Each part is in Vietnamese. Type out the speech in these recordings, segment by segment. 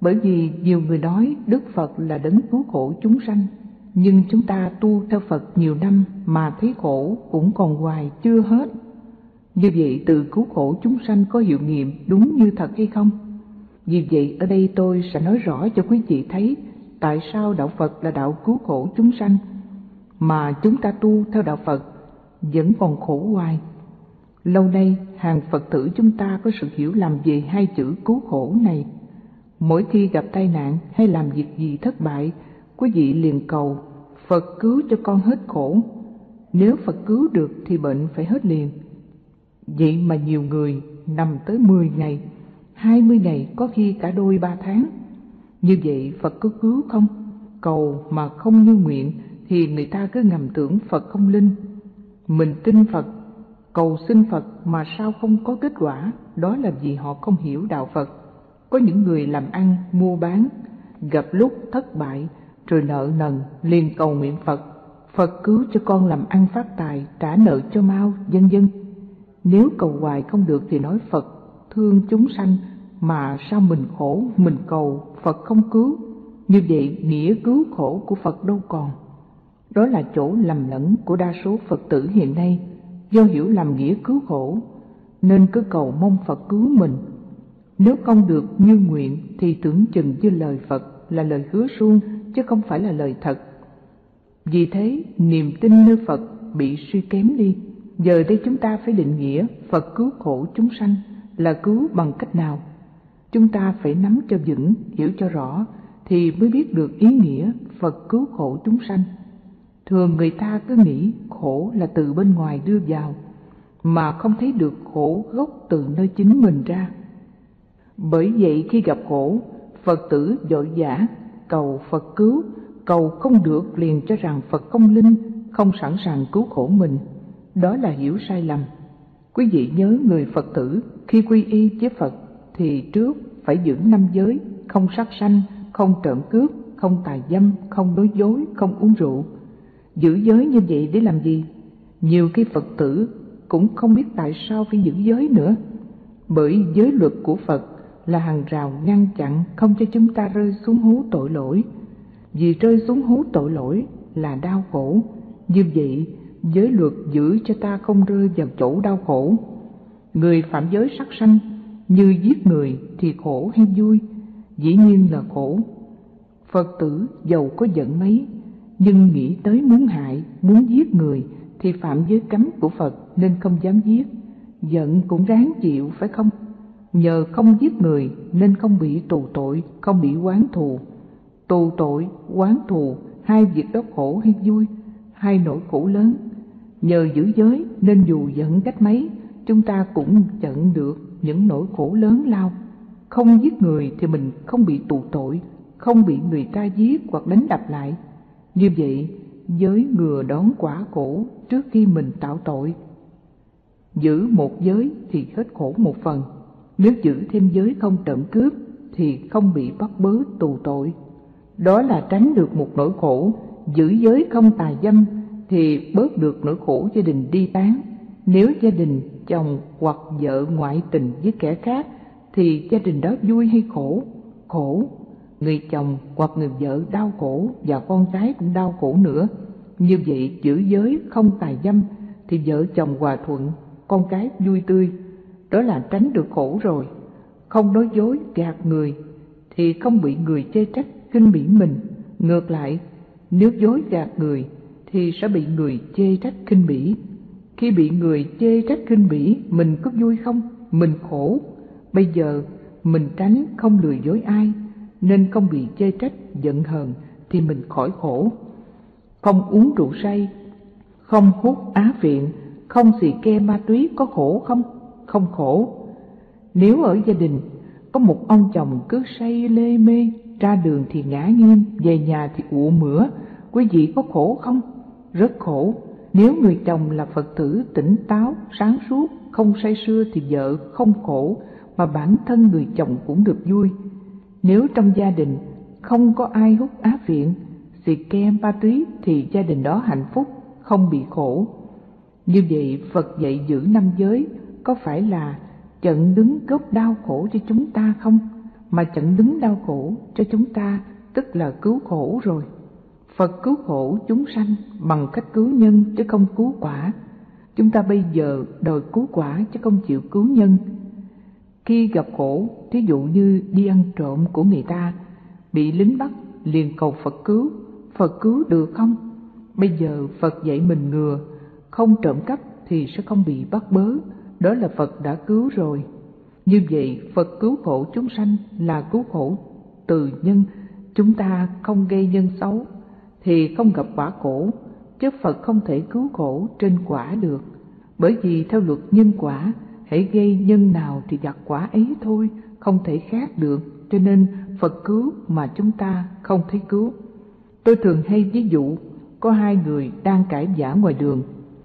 Bởi vì nhiều người nói Đức Phật là đấng cứu khổ chúng sanh, nhưng chúng ta tu theo Phật nhiều năm mà thấy khổ cũng còn hoài chưa hết. Như vậy từ cứu khổ chúng sanh có hiệu nghiệm đúng như thật hay không? Vì vậy ở đây tôi sẽ nói rõ cho quý vị thấy tại sao đạo Phật là đạo cứu khổ chúng sanh, mà chúng ta tu theo đạo Phật vẫn còn khổ hoài. Lâu nay hàng Phật tử chúng ta có sự hiểu lầm về hai chữ cứu khổ này. Mỗi khi gặp tai nạn hay làm việc gì thất bại, quý vị liền cầu Phật cứu cho con hết khổ. Nếu Phật cứu được thì bệnh phải hết liền. Vậy mà nhiều người nằm tới 10 ngày, 20 ngày, có khi cả đôi 3 tháng. Như vậy Phật có cứu không? Cầu mà không như nguyện thì người ta cứ ngầm tưởng Phật không linh. Mình tin Phật, cầu xin Phật mà sao không có kết quả? Đó là vì họ không hiểu đạo Phật. Có những người làm ăn, mua bán, gặp lúc thất bại, rồi nợ nần, liền cầu nguyện Phật, Phật cứu cho con làm ăn phát tài, trả nợ cho mau, vân vân. Nếu cầu hoài không được thì nói Phật thương chúng sanh, mà sao mình khổ, mình cầu Phật không cứu. Như vậy nghĩa cứu khổ của Phật đâu còn. Đó là chỗ lầm lẫn của đa số Phật tử hiện nay, do hiểu lầm nghĩa cứu khổ, nên cứ cầu mong Phật cứu mình. Nếu không được như nguyện thì tưởng chừng như lời Phật là lời hứa suông, chứ không phải là lời thật. Vì thế niềm tin nơi Phật bị suy kém đi. Giờ đây chúng ta phải định nghĩa Phật cứu khổ chúng sanh là cứu bằng cách nào. Chúng ta phải nắm cho vững, hiểu cho rõ thì mới biết được ý nghĩa Phật cứu khổ chúng sanh. Thường người ta cứ nghĩ khổ là từ bên ngoài đưa vào, mà không thấy được khổ gốc từ nơi chính mình ra. Bởi vậy khi gặp khổ, Phật tử vội vã cầu Phật cứu, cầu không được liền cho rằng Phật không linh, không sẵn sàng cứu khổ mình. Đó là hiểu sai lầm. Quý vị nhớ người Phật tử khi quy y với Phật thì trước phải giữ 5 giới: không sát sanh, không trộm cướp, không tà dâm, không nói dối, không uống rượu. Giữ giới như vậy để làm gì? Nhiều khi Phật tử cũng không biết tại sao phải giữ giới nữa. Bởi giới luật của Phật là hàng rào ngăn chặn không cho chúng ta rơi xuống hố tội lỗi. Vì rơi xuống hố tội lỗi là đau khổ. Như vậy giới luật giữ cho ta không rơi vào chỗ đau khổ. Người phạm giới sát sanh như giết người thì khổ hay vui? Dĩ nhiên là khổ. Phật tử dầu có giận mấy, nhưng nghĩ tới muốn hại, muốn giết người thì phạm giới cấm của Phật nên không dám giết. Giận cũng ráng chịu phải không? Nhờ không giết người nên không bị tù tội, không bị oán thù. Tù tội, oán thù, hai việc đó khổ hay vui? Hai nỗi khổ lớn. Nhờ giữ giới nên dù giận cách mấy, chúng ta cũng chặn được những nỗi khổ lớn lao. Không giết người thì mình không bị tù tội, không bị người ta giết hoặc đánh đập lại. Như vậy giới ngừa đón quả khổ trước khi mình tạo tội. Giữ một giới thì hết khổ một phần. Nếu giữ thêm giới không trộm cướp thì không bị bắt bớ tù tội. Đó là tránh được một nỗi khổ. Giữ giới không tà dâm thì bớt được nỗi khổ gia đình ly tán. Nếu gia đình chồng hoặc vợ ngoại tình với kẻ khác thì gia đình đó vui hay khổ? Khổ. Người chồng hoặc người vợ đau khổ và con cái cũng đau khổ nữa. Như vậy giữ giới không tà dâm thì vợ chồng hòa thuận, con cái vui tươi. Đó là tránh được khổ rồi. Không nói dối gạt người thì không bị người chê trách khinh bỉ mình. Ngược lại, nếu dối gạt người thì sẽ bị người chê trách khinh bỉ. Khi bị người chê trách khinh bỉ, mình có vui không? Mình khổ. Bây giờ mình tránh không lừa dối ai nên không bị chê trách giận hờn thì mình khỏi khổ. Không uống rượu say, không hút á phiện, không xì ke ma túy có khổ không? Không khổ. Nếu ở gia đình có một ông chồng cứ say lê mê, ra đường thì ngã nghiêng, về nhà thì ụ mửa, quý vị có khổ không? Rất khổ. Nếu người chồng là Phật tử tỉnh táo, sáng suốt, không say sưa thì vợ không khổ, mà bản thân người chồng cũng được vui. Nếu trong gia đình không có ai hút á phiện, xì ke ma túy thì gia đình đó hạnh phúc, không bị khổ. Như vậy Phật dạy giữ 5 giới có phải là chặn đứng gốc đau khổ cho chúng ta không? mà chặn đứng đau khổ cho chúng ta, tức là cứu khổ rồi. Phật cứu khổ chúng sanh bằng cách cứu nhân chứ không cứu quả. Chúng ta bây giờ đòi cứu quả chứ không chịu cứu nhân. Khi gặp khổ, thí dụ như đi ăn trộm của người ta, bị lính bắt, liền cầu Phật cứu được không? Bây giờ Phật dạy mình ngừa, không trộm cắp thì sẽ không bị bắt bớ, đó là Phật đã cứu rồi. Như vậy, Phật cứu khổ chúng sanh là cứu khổ từ nhân, chúng ta không gây nhân xấu thì không gặp quả khổ, chứ Phật không thể cứu khổ trên quả được. Bởi vì theo luật nhân quả, hãy gây nhân nào thì gặt quả ấy thôi, không thể khác được, cho nên Phật cứu mà chúng ta không thấy cứu. Tôi thường hay ví dụ, có hai người đang cãi vã ngoài đường.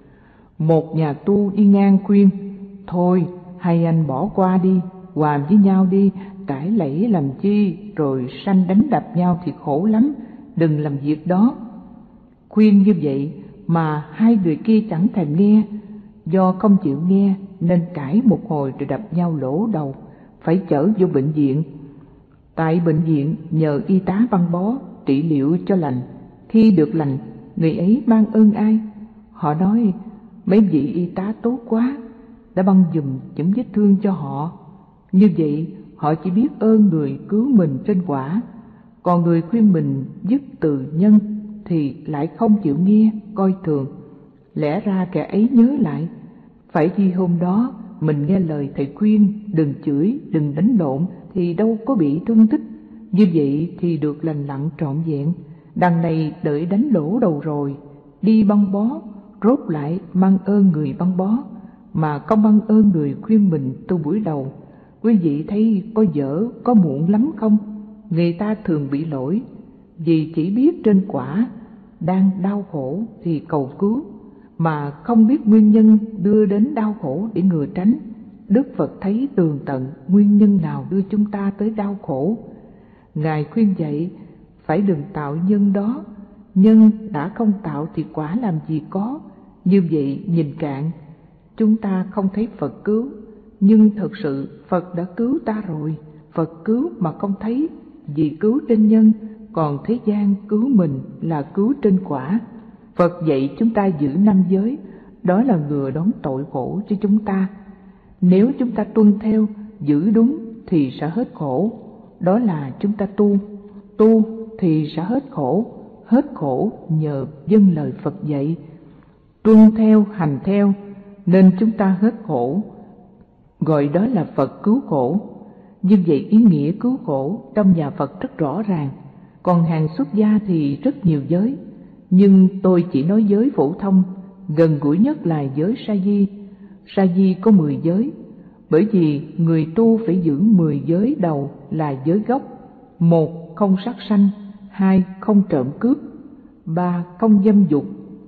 Một nhà tu đi ngang khuyên, thôi hai anh bỏ qua đi, hòa với nhau đi, cãi lẫy làm chi, rồi sanh đánh đập nhau thì khổ lắm, đừng làm việc đó. Khuyên như vậy mà hai người kia chẳng thèm nghe, do không chịu nghe nên cãi một hồi rồi đập nhau lỗ đầu, phải chở vô bệnh viện. Tại bệnh viện nhờ y tá băng bó, trị liệu cho lành. Khi được lành, người ấy mang ơn ai? Họ nói, mấy vị y tá tốt quá, đã băng giùm những vết thương cho họ. Như vậy, họ chỉ biết ơn người cứu mình trên quả, còn người khuyên mình dứt từ nhân thì lại không chịu nghe, coi thường. Lẽ ra kẻ ấy nhớ lại, phải chi hôm đó mình nghe lời thầy khuyên, đừng chửi, đừng đánh lộn thì đâu có bị thương tích. Như vậy thì được lành lặn trọn vẹn. Đằng này đợi đánh lỗ đầu rồi, đi băng bó, rốt lại mang ơn người băng bó, mà không mang ơn người khuyên mình tu buổi đầu. Quý vị thấy có dở, có muộn lắm không? Người ta thường bị lỗi, vì chỉ biết trên quả đang đau khổ thì cầu cứu, mà không biết nguyên nhân đưa đến đau khổ để ngừa tránh. Đức Phật thấy tường tận nguyên nhân nào đưa chúng ta tới đau khổ. Ngài khuyên dạy phải đừng tạo nhân đó, nhân đã không tạo thì quả làm gì có. Như vậy nhìn cạn, chúng ta không thấy Phật cứu, nhưng thực sự Phật đã cứu ta rồi. Phật cứu mà không thấy, vì cứu trên nhân, còn thế gian cứu mình là cứu trên quả. Phật dạy chúng ta giữ 5 giới, đó là ngừa đón tội khổ cho chúng ta. Nếu chúng ta tuân theo, giữ đúng thì sẽ hết khổ, đó là chúng ta tu thì sẽ hết khổ nhờ vâng lời Phật dạy. Tuân theo, hành theo, nên chúng ta hết khổ, gọi đó là Phật cứu khổ. Như vậy ý nghĩa cứu khổ trong nhà Phật rất rõ ràng. Còn hàng xuất gia thì rất nhiều giới, nhưng tôi chỉ nói giới phổ thông, gần gũi nhất là giới sa di. Sa di có 10 giới, bởi vì người tu phải giữ 10 giới đầu là giới gốc. 1. Không sát sanh. 2. Không trộm cướp. 3. Không dâm dục.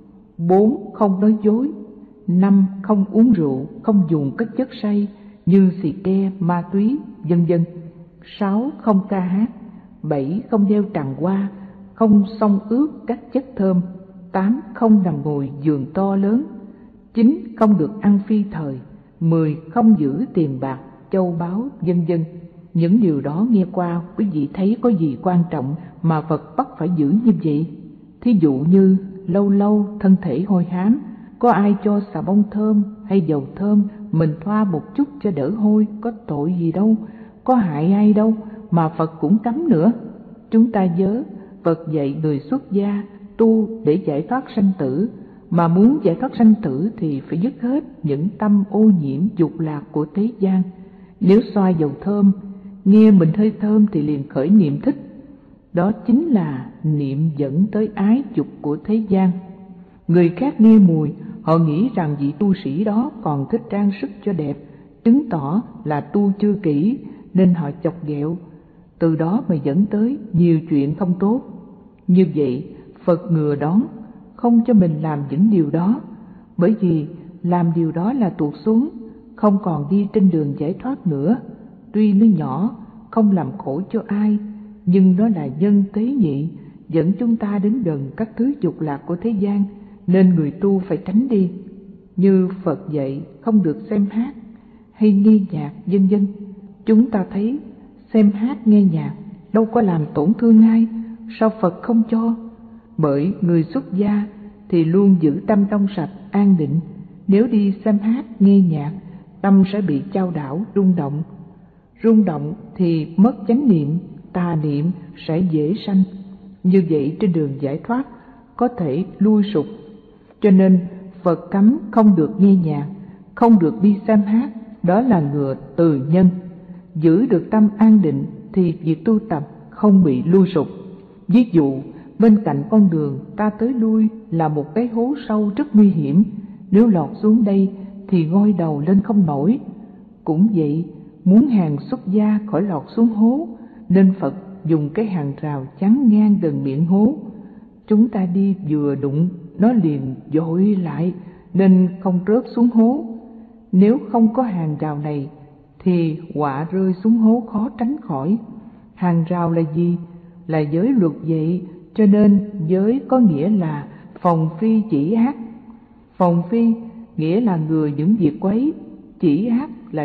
4. Không nói dối. 5. Không uống rượu, không dùng các chất say như xì ke, ma túy, vân vân. 6. Không ca hát. 7. Không đeo tràng hoa, không xông ướt các chất thơm. 8. Không nằm ngồi giường to lớn. 9. Không được ăn phi thời. 10. Không giữ tiền bạc, châu báu, vân vân. Những điều đó nghe qua quý vị thấy có gì quan trọng mà Phật bắt phải giữ như vậy? Thí dụ như lâu lâu thân thể hôi hám, có ai cho xà bông thơm hay dầu thơm, mình thoa một chút cho đỡ hôi, có tội gì đâu, có hại ai đâu, mà Phật cũng cấm nữa. Chúng ta nhớ, Phật dạy người xuất gia tu để giải thoát sanh tử, mà muốn giải thoát sanh tử thì phải dứt hết những tâm ô nhiễm dục lạc của thế gian. Nếu xoa dầu thơm, nghe mình hơi thơm thì liền khởi niệm thích, đó chính là niệm dẫn tới ái dục của thế gian. Người khác nghe mùi, họ nghĩ rằng vị tu sĩ đó còn thích trang sức cho đẹp, chứng tỏ là tu chưa kỹ nên họ chọc ghẹo, từ đó mà dẫn tới nhiều chuyện không tốt. Như vậy Phật ngừa đón, không cho mình làm những điều đó, bởi vì làm điều đó là tuột xuống, không còn đi trên đường giải thoát nữa. Tuy nó nhỏ, không làm khổ cho ai, nhưng nó là nhân tế nhị, dẫn chúng ta đến gần các thứ dục lạc của thế gian, nên người tu phải tránh đi. Như Phật dạy không được xem hát hay nghe nhạc vân vân. Chúng ta thấy xem hát nghe nhạc đâu có làm tổn thương ai, sao Phật không cho? Bởi người xuất gia thì luôn giữ tâm trong sạch an định, nếu đi xem hát nghe nhạc, tâm sẽ bị chao đảo rung động. Rung động thì mất chánh niệm, tà niệm sẽ dễ sanh. Như vậy trên đường giải thoát có thể lui sụp. Cho nên Phật cấm không được nghe nhạc, không được đi xem hát, đó là ngừa từ nhân. Giữ được tâm an định thì việc tu tập không bị lui sụp. Ví dụ bên cạnh con đường ta tới lui là một cái hố sâu rất nguy hiểm, nếu lọt xuống đây thì ngoi đầu lên không nổi. Cũng vậy, muốn hàng xuất gia khỏi lọt xuống hố, nên Phật dùng cái hàng rào chắn ngang gần miệng hố. Chúng ta đi vừa đụng, nó liền dội lại, nên không rớt xuống hố. Nếu không có hàng rào này, thì họa rơi xuống hố khó tránh khỏi. Hàng rào là gì? Là giới luật vậy, cho nên giới có nghĩa là phòng phi chỉ ác. Phòng phi nghĩa là ngừa những việc quấy, chỉ ác là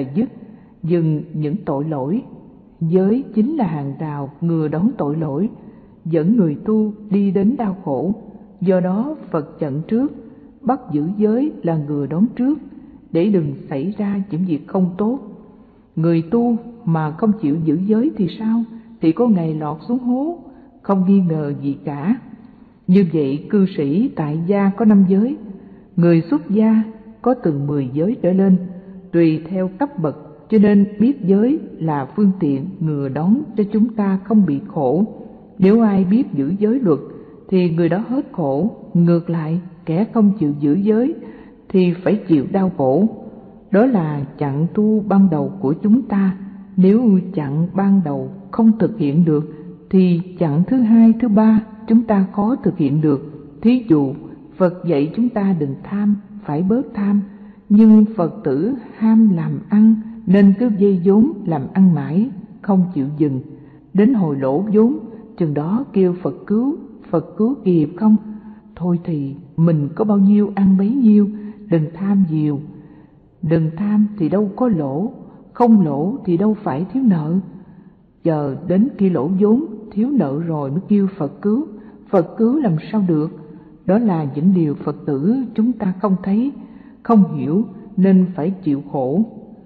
dừng những tội lỗi. Giới chính là hàng rào ngừa đón tội lỗi, dẫn người tu đi đến đau khổ. Do đó Phật chặn trước, bắt giữ giới là ngừa đón trước, để đừng xảy ra những việc không tốt. Người tu mà không chịu giữ giới thì sao? Thì có ngày lọt xuống hố, không nghi ngờ gì cả. Như vậy cư sĩ tại gia có 5 giới, người xuất gia có từ 10 giới trở lên, tùy theo cấp bậc. Cho nên biết giới là phương tiện ngừa đón cho chúng ta không bị khổ. Nếu ai biết giữ giới luật thì người đó hết khổ. Ngược lại, kẻ không chịu giữ giới thì phải chịu đau khổ. Đó là chặng tu ban đầu của chúng ta. Nếu chặng ban đầu không thực hiện được thì chặng thứ hai, thứ ba chúng ta khó thực hiện được. Thí dụ, Phật dạy chúng ta đừng tham, phải bớt tham, nhưng Phật tử ham làm ăn nên cứ vay vốn làm ăn mãi, không chịu dừng. Đến hồi lỗ vốn, chừng đó kêu Phật cứu kịp không? Thôi thì mình có bao nhiêu ăn bấy nhiêu, đừng tham nhiều. Đừng tham thì đâu có lỗ, không lỗ thì đâu phải thiếu nợ. Chờ đến khi lỗ vốn, thiếu nợ rồi mới kêu Phật cứu làm sao được? Đó là những điều Phật tử chúng ta không thấy, không hiểu nên phải chịu khổ.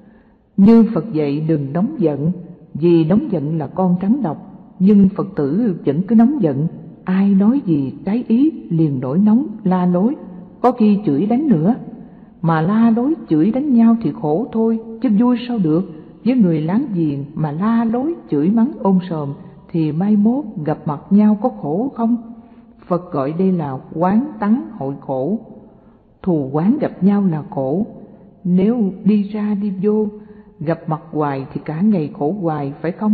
Như Phật dạy đừng nóng giận, vì nóng giận là con rắn độc, nhưng Phật tử vẫn cứ nóng giận. Ai nói gì trái ý liền nổi nóng, la lối, có khi chửi đánh nữa. Mà la lối chửi đánh nhau thì khổ thôi, chứ vui sao được. Với người láng giềng mà la lối chửi mắng ôm sòm thì mai mốt gặp mặt nhau có khổ không? Phật gọi đây là oán tắng hội khổ. Thù oán gặp nhau là khổ. Nếu đi ra đi vô gặp mặt hoài thì cả ngày khổ hoài, phải không?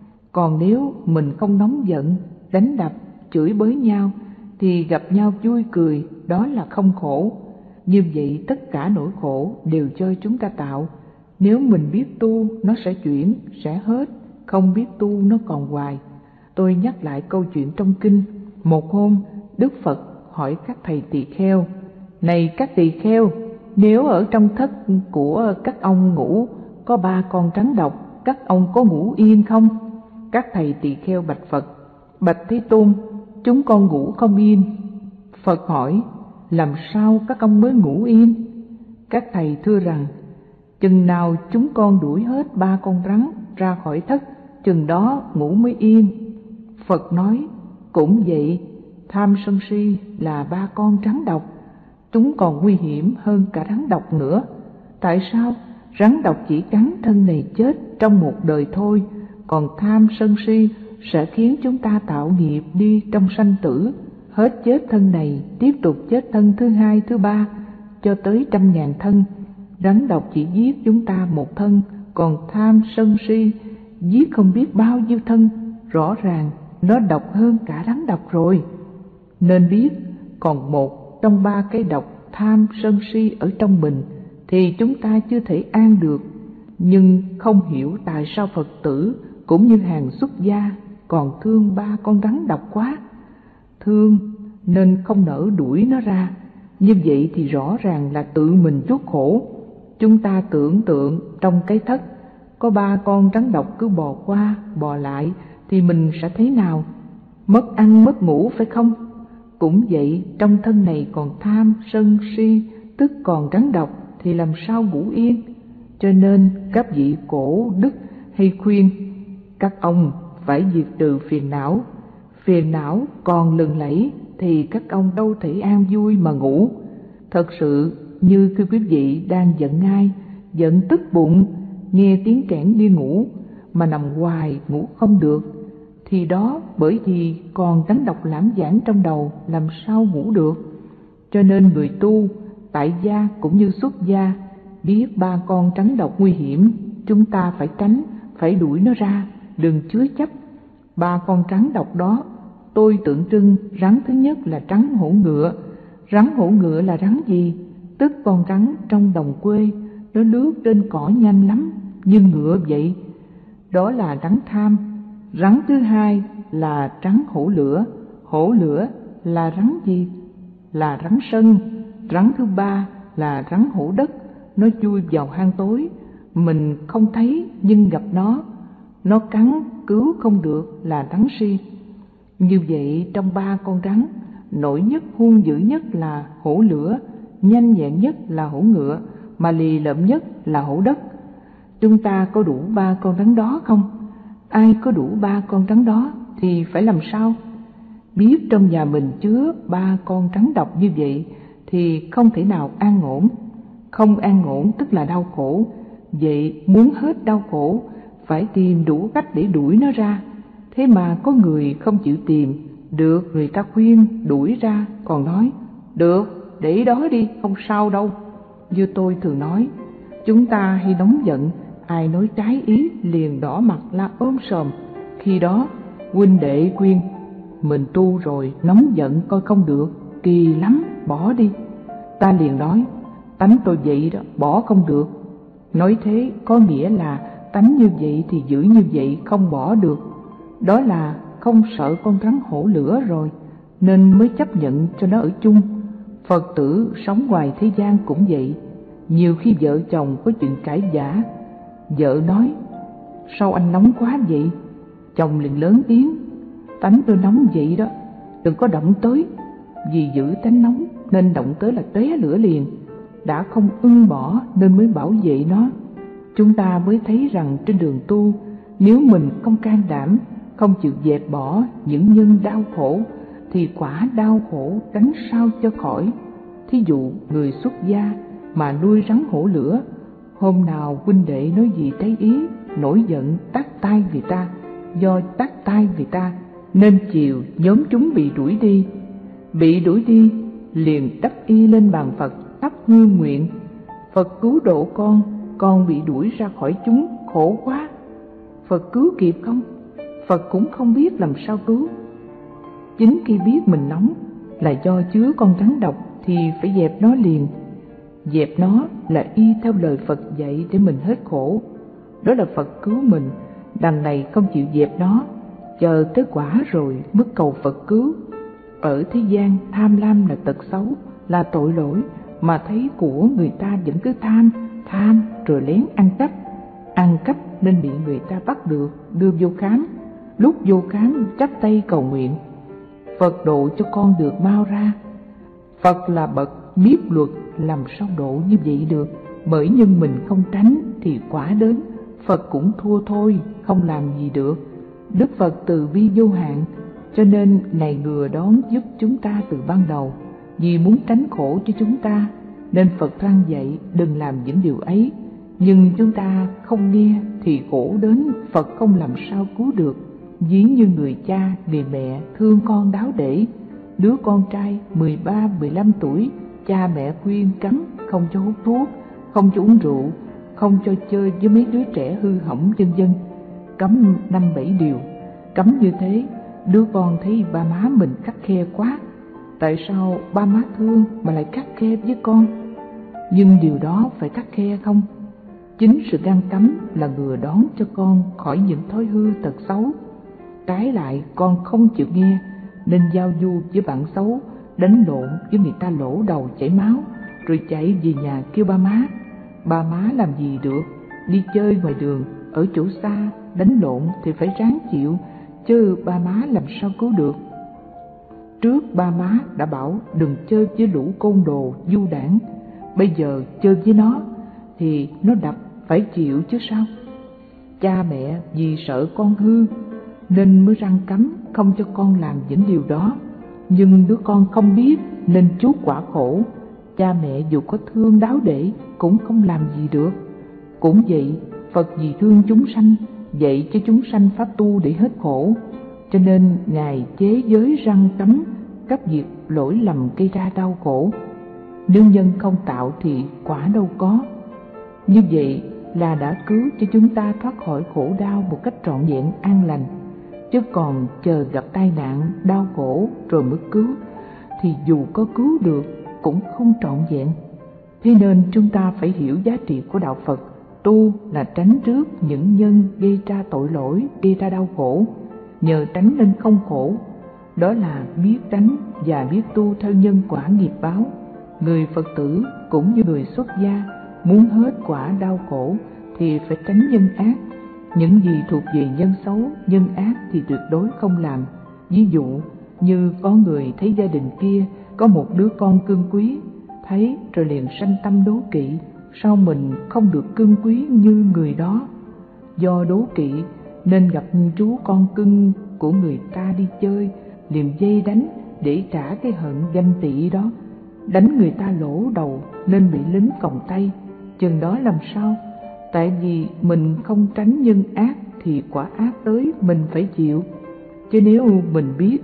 Còn nếu mình không nóng giận, đánh đập, chửi bới nhau thì gặp nhau vui cười, đó là không khổ. Như vậy tất cả nỗi khổ đều do chúng ta tạo. Nếu mình biết tu, nó sẽ chuyển, sẽ hết. Không biết tu, nó còn hoài. Tôi nhắc lại câu chuyện trong kinh. Một hôm, Đức Phật hỏi các thầy tỳ kheo: Này các tỳ kheo, nếu ở trong thất của các ông ngủ có 3 con rắn độc, các ông có ngủ yên không? Các thầy tỳ kheo bạch Phật: Bạch Thế Tôn, chúng con ngủ không yên. Phật hỏi: Làm sao các ông mới ngủ yên? Các thầy thưa rằng: Chừng nào chúng con đuổi hết 3 con rắn ra khỏi thất, chừng đó ngủ mới yên. Phật nói: Cũng vậy, tham sân si là 3 con rắn độc, chúng còn nguy hiểm hơn cả rắn độc nữa. Tại sao? Rắn độc chỉ cắn thân này chết trong một đời thôi, còn tham sân si sẽ khiến chúng ta tạo nghiệp đi trong sanh tử, hết chết thân này tiếp tục chết thân thứ hai, thứ ba, cho tới 100.000 thân. Rắn độc chỉ giết chúng ta một thân, còn tham sân si giết không biết bao nhiêu thân. Rõ ràng nó độc hơn cả rắn độc rồi. Nên biết còn một trong 3 cái độc tham sân si ở trong mình thì chúng ta chưa thể an được. Nhưng không hiểu tại sao Phật tử cũng như hàng xuất gia còn thương 3 con rắn độc quá. Thương nên không nỡ đuổi nó ra. Như vậy thì rõ ràng là tự mình chuốc khổ. Chúng ta tưởng tượng trong cái thất Có 3 con rắn độc cứ bò qua bò lại thì mình sẽ thế nào? Mất ăn mất ngủ phải không? Cũng vậy, trong thân này còn tham sân si, tức còn rắn độc thì làm sao ngủ yên? Cho nên các vị cổ đức hay khuyên các ông phải diệt trừ phiền não. Phiền não còn lừng lẫy thì các ông đâu thể an vui mà ngủ. Thật sự như khi quý vị đang giận ai, giận tức bụng, nghe tiếng kẽn đi ngủ mà nằm hoài ngủ không được, thì đó bởi vì còn rắn độc lãm giảng trong đầu, làm sao ngủ được. Cho nên người tu, tại gia cũng như xuất gia, biết 3 con rắn độc nguy hiểm, chúng ta phải tránh, phải đuổi nó ra, đừng chứa chấp. 3 con rắn độc đó, tôi tượng trưng rắn thứ nhất là rắn hổ ngựa. Rắn hổ ngựa là rắn gì? Tức con rắn trong đồng quê, nó lướt trên cỏ nhanh lắm, như ngựa vậy. Đó là rắn tham. Rắn thứ hai là rắn hổ lửa. Hổ lửa là rắn gì? Là rắn sân. Rắn thứ ba là rắn hổ đất, nó chui vào hang tối, mình không thấy nhưng gặp nó cắn cứu không được là rắn si. Như vậy trong 3 con rắn, nổi nhất hung dữ nhất là hổ lửa, nhanh nhẹn nhất là hổ ngựa, mà lì lợm nhất là hổ đất. Chúng ta có đủ 3 con rắn đó không? Ai có đủ 3 con rắn đó thì phải làm sao? Biết trong nhà mình chứa 3 con rắn độc như vậy thì không thể nào an ổn. Không an ổn tức là đau khổ. Vậy muốn hết đau khổ phải tìm đủ cách để đuổi nó ra. Thế mà có người không chịu tìm, được người ta khuyên đuổi ra còn nói được, để đó đi, không sao đâu. Như tôi thường nói, chúng ta hay nóng giận, ai nói trái ý liền đỏ mặt la sòm. Khi đó huynh đệ khuyên mình tu rồi nóng giận coi không được, kỳ lắm, bỏ đi. Ta liền nói tánh tôi vậy đó, bỏ không được. Nói thế có nghĩa là tánh như vậy thì giữ như vậy, không bỏ được. Đó là không sợ con rắn hổ lửa rồi, nên mới chấp nhận cho nó ở chung. Phật tử sống ngoài thế gian cũng vậy. Nhiều khi vợ chồng có chuyện cãi vã, vợ nói sao anh nóng quá vậy? Chồng liền lớn tiếng, tánh tôi nóng vậy đó, đừng có động tới. Vì giữ tánh nóng nên động tới là tóe lửa liền. Đã không ưng bỏ nên mới bảo vệ nó. Chúng ta mới thấy rằng trên đường tu, nếu mình không can đảm, không chịu dẹp bỏ những nhân đau khổ, thì quả đau khổ tránh sao cho khỏi. Thí dụ người xuất gia mà nuôi rắn hổ lửa, hôm nào huynh đệ nói gì trái ý, nổi giận tát tay người ta, do tát tay người ta nên chiều nhóm chúng bị đuổi đi. Bị đuổi đi liền đắp y lên bàn Phật, thắp hương nguyện: Phật cứu độ con bị đuổi ra khỏi chúng, khổ quá. Phật cứu kịp không? Phật cũng không biết làm sao cứu. Chính khi biết mình nóng là do chứa con rắn độc thì phải dẹp nó liền. Dẹp nó là y theo lời Phật dạy để mình hết khổ. Đó là Phật cứu mình, đằng này không chịu dẹp nó, chờ tới quả rồi mới cầu Phật cứu. Ở thế gian tham lam là tật xấu, là tội lỗi, mà thấy của người ta vẫn cứ tham rồi lén ăn cắp nên bị người ta bắt được đưa vô khám. Lúc vô khám chắp tay cầu nguyện: Phật độ cho con được mau ra. Phật là bậc biết luật, làm sao độ như vậy được? Bởi nhưng mình không tránh thì quả đến, Phật cũng thua thôi, không làm gì được. Đức Phật từ bi vô hạn, cho nên Ngài ngừa đón giúp chúng ta từ ban đầu. Vì muốn tránh khổ cho chúng ta, nên Phật răn dạy đừng làm những điều ấy. Nhưng chúng ta không nghe thì khổ đến, Phật không làm sao cứu được. Ví như người cha, người mẹ thương con đáo để. Đứa con trai 13-15 tuổi, cha mẹ khuyên cấm không cho hút thuốc, không cho uống rượu, không cho chơi với mấy đứa trẻ hư hỏng vân vân. Cấm 5-7 điều. Cấm như thế, đứa con thấy ba má mình khắt khe quá. Tại sao ba má thương mà lại khắt khe với con? Nhưng điều đó phải khắt khe không? Chính sự ngăn cấm là ngừa đón cho con khỏi những thói hư tật xấu. Trái lại con không chịu nghe nên giao du với bạn xấu, đánh lộn với người ta lỗ đầu chảy máu, rồi chạy về nhà kêu ba má. Ba má làm gì được, đi chơi ngoài đường, ở chỗ xa, đánh lộn thì phải ráng chịu, chứ ba má làm sao cứu được. Trước ba má đã bảo đừng chơi với lũ côn đồ du đảng, bây giờ chơi với nó thì nó đập phải chịu chứ sao. Cha mẹ vì sợ con hư nên mới răng cấm không cho con làm những điều đó, nhưng đứa con không biết nên chuốc quả khổ. Cha mẹ dù có thương đáo để cũng không làm gì được. Cũng vậy, Phật vì thương chúng sanh, dạy cho chúng sanh pháp tu để hết khổ, cho nên Ngài chế giới răng cấm các việc lỗi lầm gây ra đau khổ. Nếu nhân không tạo thì quả đâu có. Như vậy là đã cứu cho chúng ta thoát khỏi khổ đau một cách trọn vẹn an lành. Chứ còn chờ gặp tai nạn, đau khổ rồi mới cứu, thì dù có cứu được cũng không trọn vẹn. Thế nên chúng ta phải hiểu giá trị của đạo Phật. Tu là tránh trước những nhân gây ra tội lỗi, gây ra đau khổ, nhờ tránh nên không khổ. Đó là biết tránh và biết tu theo nhân quả nghiệp báo. Người Phật tử cũng như người xuất gia muốn hết quả đau khổ thì phải tránh nhân ác. Những gì thuộc về nhân xấu, nhân ác thì tuyệt đối không làm. Ví dụ như có người thấy gia đình kia có một đứa con cưng quý, thấy rồi liền sanh tâm đố kỵ, sao mình không được cưng quý như người đó. Do đố kỵ nên gặp chú con cưng của người ta đi chơi, liền dây đánh để trả cái hận ganh tị đó. Đánh người ta lỗ đầu nên bị lính còng tay. Chừng đó làm sao? Tại vì mình không tránh nhân ác thì quả ác tới mình phải chịu. Chứ nếu mình biết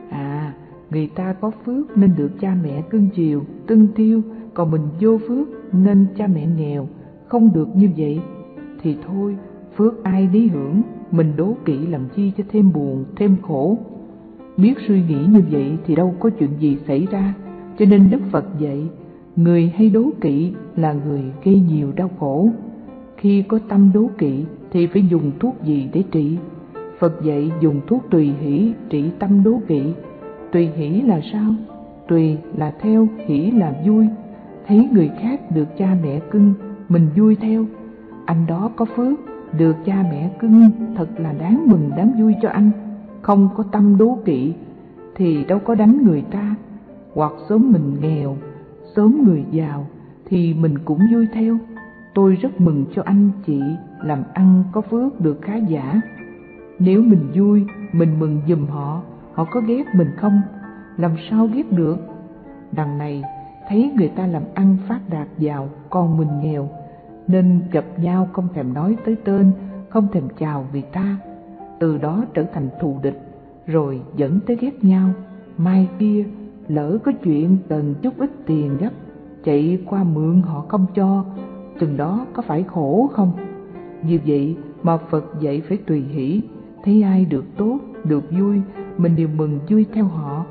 người ta có phước nên được cha mẹ cưng chiều, tưng tiêu, còn mình vô phước nên cha mẹ nghèo, không được như vậy, thì thôi, phước ai nấy hưởng, mình đố kỵ làm chi cho thêm buồn, thêm khổ. Biết suy nghĩ như vậy thì đâu có chuyện gì xảy ra. Cho nên Đức Phật dạy, người hay đố kỵ là người gây nhiều đau khổ. Khi có tâm đố kỵ thì phải dùng thuốc gì để trị? Phật dạy dùng thuốc tùy hỷ trị tâm đố kỵ. Tùy hỷ là sao? Tùy là theo, hỷ là vui. Thấy người khác được cha mẹ cưng, mình vui theo. Anh đó có phước, được cha mẹ cưng, thật là đáng mừng đáng vui cho anh. Không có tâm đố kỵ thì đâu có đánh người ta. Hoặc sớm mình nghèo, sớm người giàu thì mình cũng vui theo. Tôi rất mừng cho anh chị làm ăn có phước được khá giả. Nếu mình vui, mình mừng giùm họ, họ có ghét mình không? Làm sao ghét được? Đằng này thấy người ta làm ăn phát đạt giàu, còn mình nghèo, nên gặp nhau không thèm nói tới tên, không thèm chào người ta. Từ đó trở thành thù địch, rồi dẫn tới ghét nhau. Mai kia lỡ có chuyện cần chút ít tiền gấp, chạy qua mượn họ không cho, chừng đó có phải khổ không? Như vậy mà Phật dạy phải tùy hỷ. Thấy ai được tốt, được vui, mình đều mừng vui theo họ.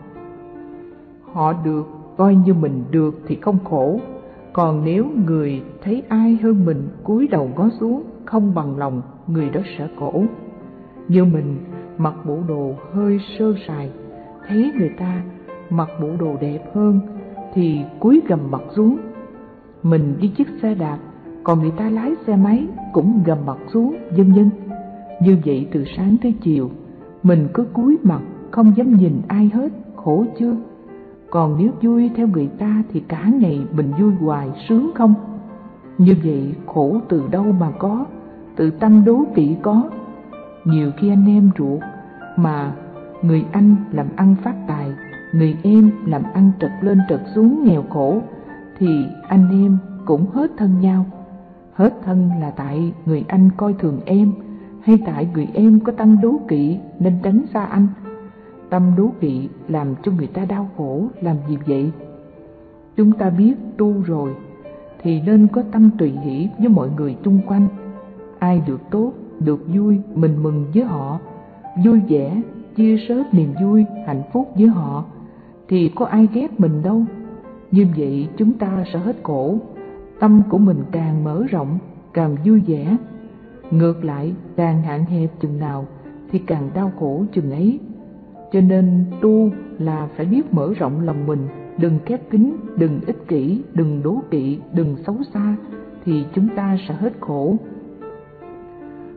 Họ được, coi như mình được thì không khổ. Còn nếu người thấy ai hơn mình cúi đầu ngó xuống, không bằng lòng, người đó sẽ khổ. Như mình mặc bộ đồ hơi sơ sài, thấy người ta mặc bộ đồ đẹp hơn thì cúi gằm mặt xuống. Mình đi chiếc xe đạp, còn người ta lái xe máy cũng gằm mặt xuống, vân vân. Như vậy từ sáng tới chiều, mình cứ cúi mặt không dám nhìn ai hết, khổ chưa? Còn nếu vui theo người ta thì cả ngày mình vui hoài, sướng không? Như vậy khổ từ đâu mà có? Từ tâm đố kỵ có. Nhiều khi anh em ruột mà người anh làm ăn phát tài, người em làm ăn trật lên trật xuống nghèo khổ, thì anh em cũng hết thân nhau. Hết thân là tại người anh coi thường em, hay tại người em có tâm đố kỵ nên tránh xa anh? Tâm đố kỵ làm cho người ta đau khổ, làm gì vậy? Chúng ta biết tu rồi thì nên có tâm tùy hỷ với mọi người chung quanh. Ai được tốt, được vui, mình mừng với họ, vui vẻ, chia sớt niềm vui, hạnh phúc với họ, thì có ai ghét mình đâu. Như vậy chúng ta sẽ hết khổ. Tâm của mình càng mở rộng, càng vui vẻ. Ngược lại, càng hạn hẹp chừng nào thì càng đau khổ chừng ấy. Cho nên tu là phải biết mở rộng lòng mình, đừng khép kín, đừng ích kỷ, đừng đố kỵ, đừng xấu xa, thì chúng ta sẽ hết khổ.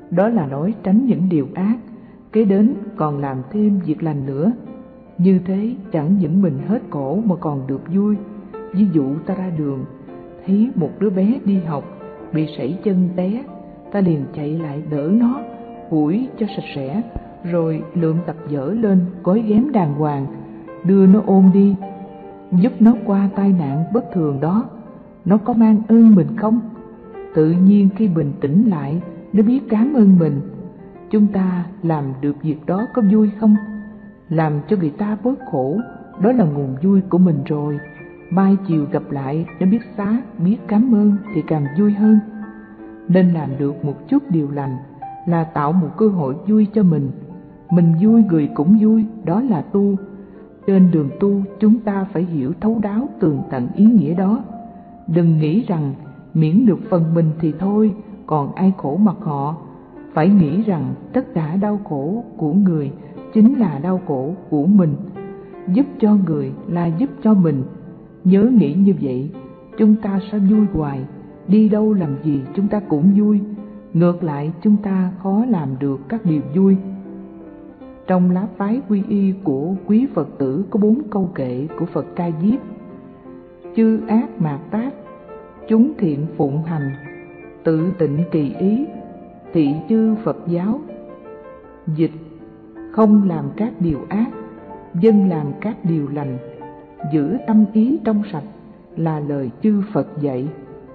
đó là nói tránh những điều ác, kế đến còn làm thêm việc lành nữa. Như thế chẳng những mình hết khổ mà còn được vui. Ví dụ ta ra đường, thấy một đứa bé đi học bị sẩy chân té, ta liền chạy lại đỡ nó, phủi cho sạch sẽ, rồi lượm tập vở lên gói ghém đàng hoàng, đưa nó ôm đi, giúp nó qua tai nạn bất thường đó. Nó có mang ơn mình không? Tự nhiên khi bình tĩnh lại, nó biết cảm ơn mình. Chúng ta làm được việc đó có vui không? Làm cho người ta bớt khổ, đó là nguồn vui của mình rồi. Mai chiều gặp lại, nó biết xá, biết cảm ơn thì càng vui hơn. Nên làm được một chút điều lành là tạo một cơ hội vui cho mình. Mình vui người cũng vui, đó là tu. Trên đường tu, chúng ta phải hiểu thấu đáo tường tận ý nghĩa đó. Đừng nghĩ rằng miễn được phần mình thì thôi, còn ai khổ mặc họ. Phải nghĩ rằng tất cả đau khổ của người chính là đau khổ của mình. Giúp cho người là giúp cho mình. Nhớ nghĩ như vậy, chúng ta sẽ vui hoài. Đi đâu làm gì chúng ta cũng vui. Ngược lại, chúng ta khó làm được các điều vui. Trong lá phái quy y của quý Phật tử có 4 câu kệ của Phật Ca Diếp. Chư ác mạt tác, chúng thiện phụng hành, tự tịnh kỳ ý, thị chư Phật giáo. Dịch: không làm các điều ác, dân làm các điều lành, giữ tâm ý trong sạch là lời chư Phật dạy.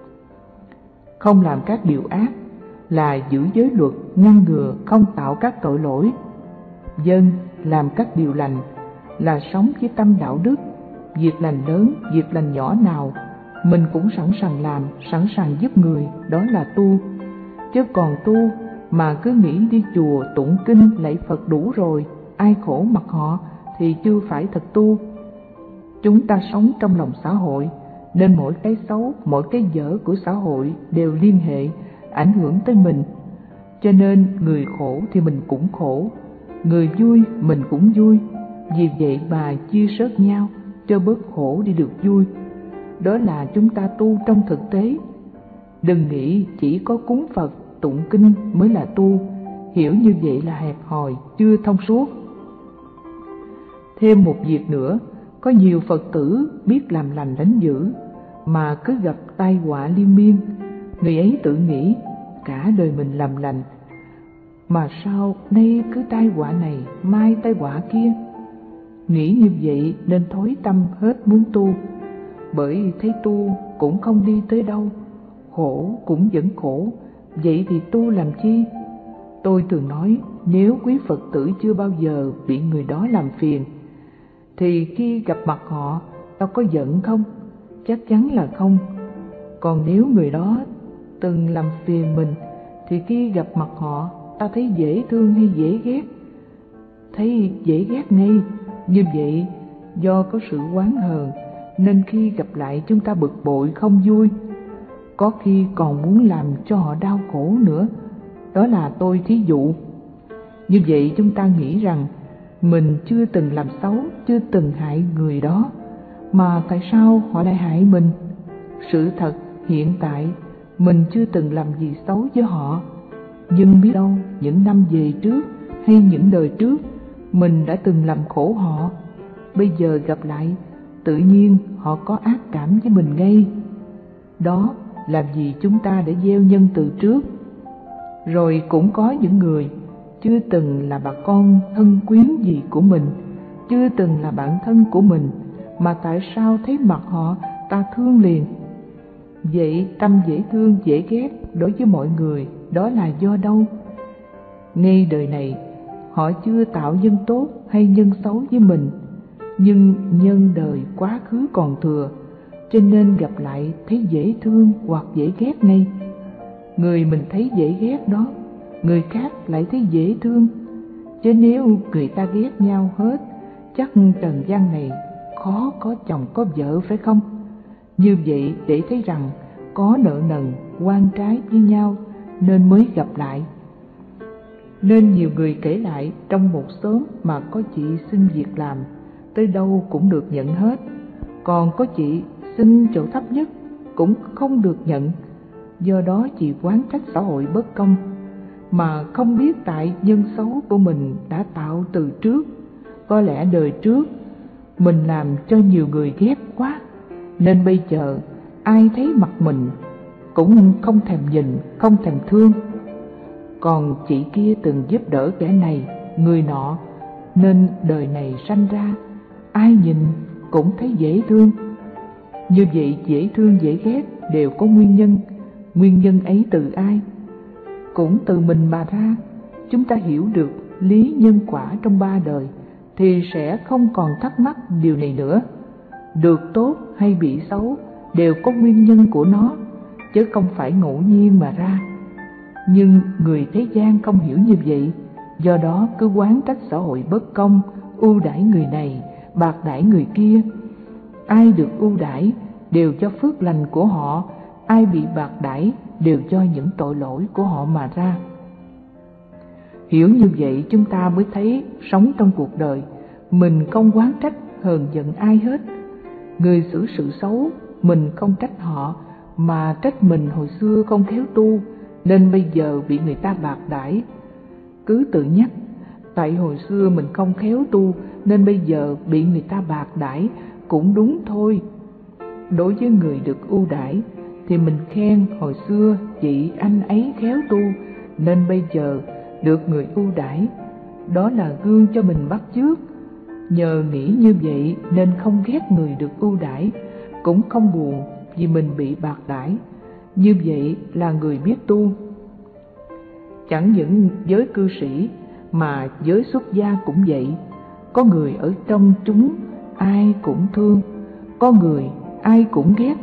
Không làm các điều ác là giữ giới luật, ngăn ngừa không tạo các tội lỗi. Dân làm các điều lành là sống với tâm đạo đức. Việc lành lớn, việc lành nhỏ nào mình cũng sẵn sàng làm, sẵn sàng giúp người, đó là tu. Chứ còn tu mà cứ nghĩ đi chùa tụng kinh lạy Phật đủ rồi, ai khổ mặc họ thì chưa phải thật tu. Chúng ta sống trong lòng xã hội, nên mỗi cái xấu, mỗi cái dở của xã hội đều liên hệ, ảnh hưởng tới mình. Cho nên người khổ thì mình cũng khổ, người vui mình cũng vui. Vì vậy mà chia sớt nhau cho bớt khổ đi được vui. Đó là chúng ta tu trong thực tế. Đừng nghĩ chỉ có cúng Phật, tụng kinh mới là tu. Hiểu như vậy là hẹp hòi, chưa thông suốt. Thêm một việc nữa, có nhiều Phật tử biết làm lành đánh dữ mà cứ gặp tai họa liên miên. Người ấy tự nghĩ cả đời mình làm lành, mà sao nay cứ tai họa này, mai tai họa kia. Nghĩ như vậy nên thối tâm hết muốn tu. Bởi thấy tu cũng không đi tới đâu, khổ cũng vẫn khổ, vậy thì tu làm chi? Tôi thường nói, nếu quý Phật tử chưa bao giờ bị người đó làm phiền, thì khi gặp mặt họ, tao có giận không? Chắc chắn là không. Còn nếu người đó từng làm phiền mình, thì khi gặp mặt họ, ta thấy dễ thương hay dễ ghét? Thấy dễ ghét ngay. Như vậy, do có sự oán hờn, nên khi gặp lại chúng ta bực bội không vui. Có khi còn muốn làm cho họ đau khổ nữa. Đó là tôi thí dụ. Như vậy chúng ta nghĩ rằng mình chưa từng làm xấu, chưa từng hại người đó, mà tại sao họ lại hại mình? Sự thật hiện tại mình chưa từng làm gì xấu với họ, nhưng biết đâu những năm về trước hay những đời trước mình đã từng làm khổ họ. Bây giờ gặp lại, tự nhiên họ có ác cảm với mình ngay. Đó làm gì chúng ta đã gieo nhân từ trước. Rồi cũng có những người chưa từng là bà con thân quyến gì của mình, chưa từng là bạn thân của mình, mà tại sao thấy mặt họ ta thương liền? Vậy tâm dễ thương dễ ghét đối với mọi người đó là do đâu? Ngay đời này họ chưa tạo nhân tốt hay nhân xấu với mình, nhưng nhân đời quá khứ còn thừa, cho nên gặp lại thấy dễ thương hoặc dễ ghét ngay. Người mình thấy dễ ghét đó, người khác lại thấy dễ thương. Chứ nếu người ta ghét nhau hết, chắc trần gian này khó có chồng có vợ phải không? Như vậy để thấy rằng có nợ nần, oan trái với nhau nên mới gặp lại. Nên nhiều người kể lại trong một xóm mà có chị xin việc làm, tới đâu cũng được nhận hết. Còn có chị xin chỗ thấp nhất cũng không được nhận. Do đó chị oán trách xã hội bất công. mà không biết tại nhân xấu của mình đã tạo từ trước. Có lẽ đời trước mình làm cho nhiều người ghét quá, nên bây giờ ai thấy mặt mình cũng không thèm nhìn, không thèm thương. Còn chị kia từng giúp đỡ kẻ này, người nọ, nên đời này sanh ra ai nhìn cũng thấy dễ thương. Như vậy dễ thương dễ ghét đều có nguyên nhân. Nguyên nhân ấy từ ai? Cũng từ mình mà ra. Chúng ta hiểu được lý nhân quả trong ba đời thì sẽ không còn thắc mắc điều này nữa. Được tốt hay bị xấu đều có nguyên nhân của nó, chứ không phải ngẫu nhiên mà ra. Nhưng người thế gian không hiểu như vậy, do đó cứ oán trách xã hội bất công, ưu đãi người này, bạc đãi người kia. Ai được ưu đãi đều do phước lành của họ, ai bị bạc đãi đều do những tội lỗi của họ mà ra. Hiểu như vậy chúng ta mới thấy sống trong cuộc đời mình không oán trách hờn giận ai hết. Người xử sự xấu mình không trách họ, mà trách mình hồi xưa không khéo tu nên bây giờ bị người ta bạc đãi. Cứ tự nhắc, tại hồi xưa mình không khéo tu nên bây giờ bị người ta bạc đãi cũng đúng thôi. Đối với người được ưu đãi thì mình khen hồi xưa chị anh ấy khéo tu nên bây giờ được người ưu đãi, đó là gương cho mình bắt chước. Nhờ nghĩ như vậy nên không ghét người được ưu đãi, cũng không buồn vì mình bị bạc đãi. Như vậy là người biết tu. Chẳng những giới cư sĩ mà giới xuất gia cũng vậy. Có người ở trong chúng ai cũng thương, có người ai cũng ghét.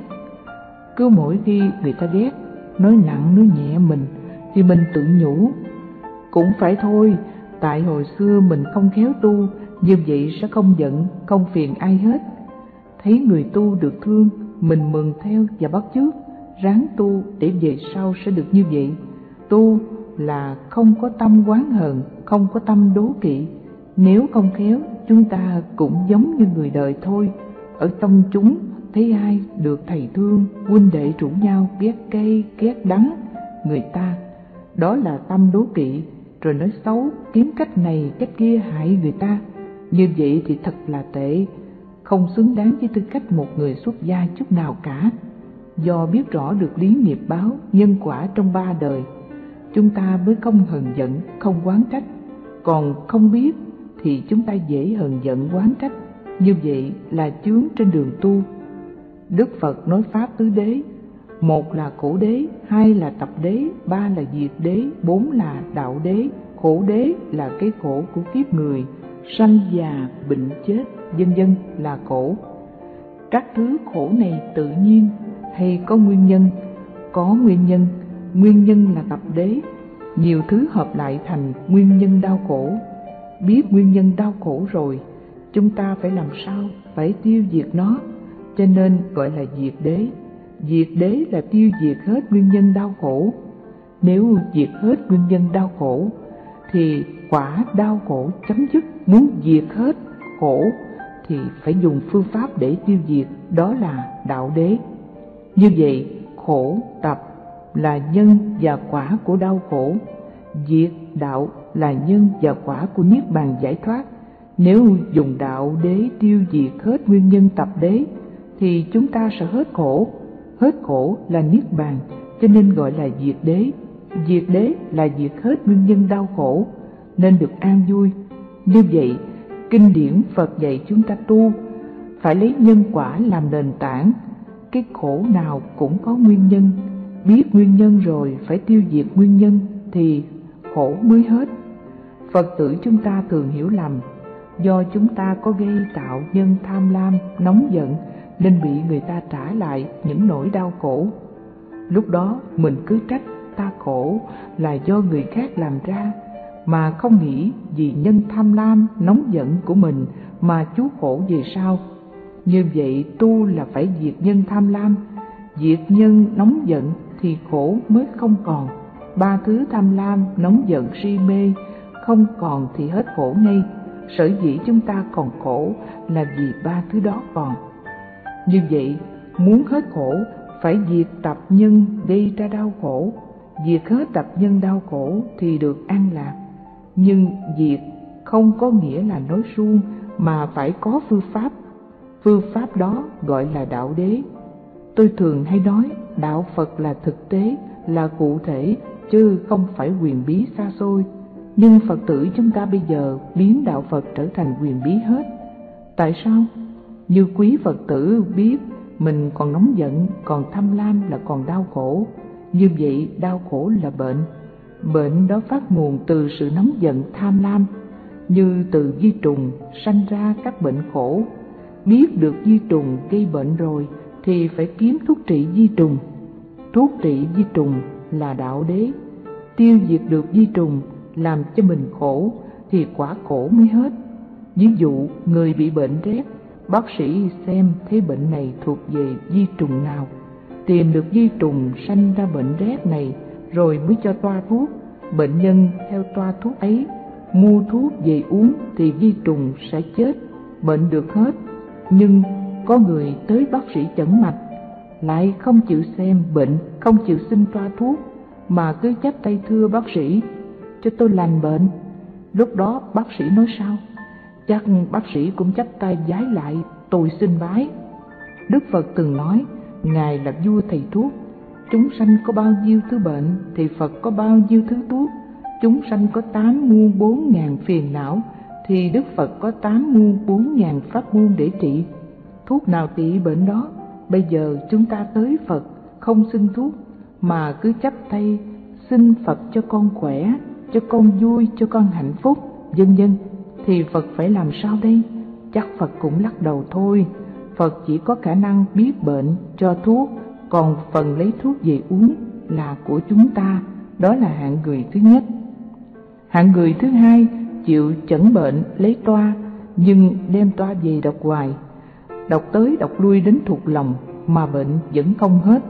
Cứ mỗi khi người ta ghét, nói nặng nói nhẹ mình thì mình tự nhủ, cũng phải thôi, tại hồi xưa mình không khéo tu, như vậy sẽ không giận, không phiền ai hết. Thấy người tu được thương, mình mừng theo và bắt chước, ráng tu để về sau sẽ được như vậy. Tu là không có tâm oán hờn, không có tâm đố kỵ. Nếu không khéo, chúng ta cũng giống như người đời thôi. Ở trong chúng, thấy ai được thầy thương, huynh đệ rủ nhau ghét cay, ghét đắng người ta. Đó là tâm đố kỵ, rồi nói xấu, kiếm cách này, cách kia hại người ta. Như vậy thì thật là tệ, không xứng đáng với tư cách một người xuất gia chút nào cả. Do biết rõ được lý nghiệp báo, nhân quả trong ba đời, chúng ta mới không hờn giận, không oán trách. Còn không biết thì chúng ta dễ hờn giận oán trách. Như vậy là chướng trên đường tu. Đức Phật nói pháp tứ đế: một là khổ đế, hai là tập đế, ba là diệt đế, bốn là đạo đế. Khổ đế là cái khổ của kiếp người, sanh già bệnh chết vân vân là khổ. Các thứ khổ này tự nhiên hay có nguyên nhân? Có nguyên nhân. Nguyên nhân là tập đế. Nhiều thứ hợp lại thành nguyên nhân đau khổ. Biết nguyên nhân đau khổ rồi, chúng ta phải làm sao? Phải tiêu diệt nó, cho nên gọi là diệt đế. Diệt đế là tiêu diệt hết nguyên nhân đau khổ. Nếu diệt hết nguyên nhân đau khổ thì quả đau khổ chấm dứt. Muốn diệt hết khổ thì phải dùng phương pháp để tiêu diệt, đó là đạo đế. Như vậy khổ tập là nhân và quả của đau khổ, diệt đạo là nhân và quả của niết bàn giải thoát. Nếu dùng đạo đế tiêu diệt hết nguyên nhân tập đế thì chúng ta sẽ hết khổ. Hết khổ là niết bàn, cho nên gọi là diệt đế. Diệt đế là diệt hết nguyên nhân đau khổ, nên được an vui. Như vậy, kinh điển Phật dạy chúng ta tu phải lấy nhân quả làm nền tảng. Cái khổ nào cũng có nguyên nhân, biết nguyên nhân rồi phải tiêu diệt nguyên nhân thì khổ mới hết. Phật tử chúng ta thường hiểu lầm, do chúng ta có gây tạo nhân tham lam, nóng giận nên bị người ta trả lại những nỗi đau khổ. Lúc đó mình cứ trách ta khổ là do người khác làm ra, mà không nghĩ vì nhân tham lam, nóng giận của mình mà chuốc khổ về sau. Như vậy tu là phải diệt nhân tham lam, diệt nhân nóng giận thì khổ mới không còn. Ba thứ tham lam, nóng giận, si mê không còn thì hết khổ ngay. Sở dĩ chúng ta còn khổ là vì ba thứ đó còn. Như vậy, muốn hết khổ phải diệt tập nhân gây ra đau khổ. diệt hết tập nhân đau khổ thì được an lạc. Nhưng diệt không có nghĩa là nói suông, mà phải có phương pháp. Phương pháp đó gọi là đạo đế. Tôi thường hay nói đạo Phật là thực tế, là cụ thể, chứ không phải huyền bí xa xôi. Nhưng Phật tử chúng ta bây giờ biến đạo Phật trở thành huyền bí hết. Tại sao? Như quý Phật tử biết mình còn nóng giận, còn tham lam là còn đau khổ. Như vậy đau khổ là bệnh. Bệnh đó phát nguồn từ sự nóng giận tham lam. Như từ vi trùng sanh ra các bệnh khổ. Biết được vi trùng gây bệnh rồi thì phải kiếm thuốc trị vi trùng. Thuốc trị vi trùng là đạo đế. Tiêu diệt được vi trùng làm cho mình khổ thì quả khổ mới hết. Ví dụ người bị bệnh rét, bác sĩ xem thấy bệnh này thuộc về vi trùng nào, tìm được vi trùng sanh ra bệnh rét này rồi mới cho toa thuốc. Bệnh nhân theo toa thuốc ấy mua thuốc về uống thì vi trùng sẽ chết, bệnh được hết. Nhưng có người tới bác sĩ chẩn mạch lại không chịu xem bệnh, không chịu xin toa thuốc, mà cứ chắp tay thưa bác sĩ cho tôi lành bệnh. Lúc đó bác sĩ nói sao? Chắc bác sĩ cũng chắp tay vái lại, tôi xin bái. Đức Phật từng nói Ngài là vua thầy thuốc. Chúng sanh có bao nhiêu thứ bệnh thì Phật có bao nhiêu thứ thuốc. Chúng sanh có 8 muôn 4 ngàn phiền não thì Đức Phật có 8 muôn 4 ngàn pháp môn để trị. Thuốc nào trị bệnh đó? Bây giờ chúng ta tới Phật không xin thuốc mà cứ chắp tay xin Phật cho con khỏe, cho con vui, cho con hạnh phúc, vân vân, thì Phật phải làm sao đây? Chắc Phật cũng lắc đầu thôi. Phật chỉ có khả năng biết bệnh cho thuốc, còn phần lấy thuốc về uống là của chúng ta. Đó là hạng người thứ nhất. Hạng người thứ hai chịu chẩn bệnh lấy toa, nhưng đem toa về đọc hoài, đọc tới đọc lui đến thuộc lòng mà bệnh vẫn không hết.